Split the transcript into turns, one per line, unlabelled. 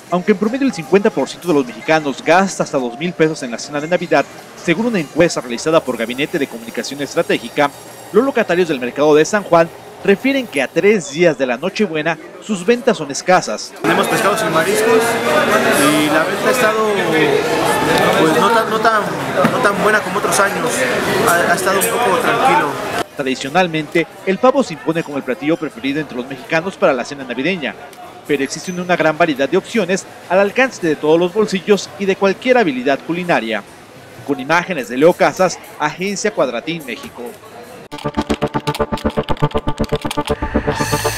Aunque en promedio el 50% de los mexicanos gasta hasta 2,000 pesos en la cena de Navidad, según una encuesta realizada por Gabinete de Comunicación Estratégica, los locatarios del mercado de San Juan refieren que a 3 días de la Nochebuena sus ventas son escasas.
Tenemos pescados y mariscos y la venta ha estado pues no tan buena como otros años, ha estado un poco tranquilo.
Tradicionalmente, el pavo se impone como el platillo preferido entre los mexicanos para la cena navideña, pero existe una gran variedad de opciones al alcance de todos los bolsillos y de cualquier habilidad culinaria. Con imágenes de Leo Casas, Agencia Cuadratín, México.